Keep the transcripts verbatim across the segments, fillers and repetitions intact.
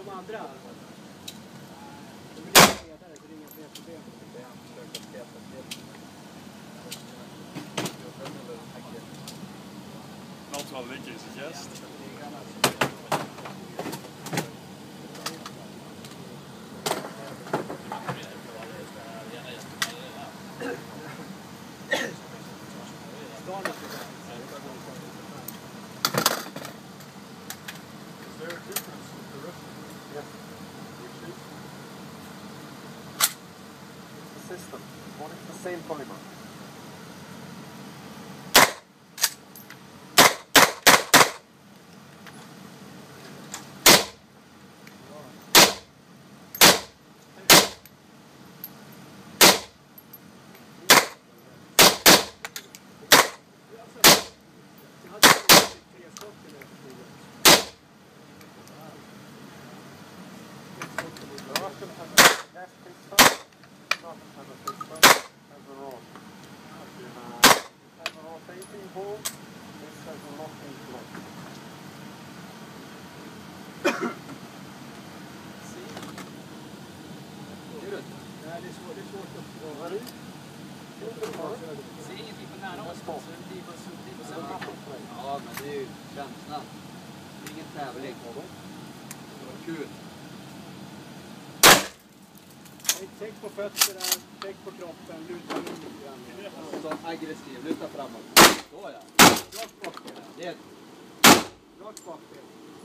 som andra. De vill inte ledare, så det är inga fler problem. Not what Vicky suggests. System. What is the same polymer? Se ingenting på nära oss. Ja, men det är ju känslan. Det är ingen tävling. Kul. Tänk på fötterna, tänk på kroppen, luta in lite grann. Så aggressiv, luta framåt. Så ja. Rakt bakdel. Det är Rakt bakdel.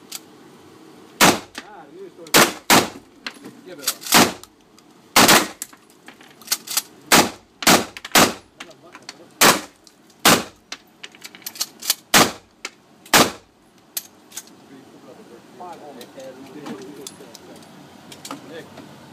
Här, nu står det. det är bra. Five on. Det är roligt.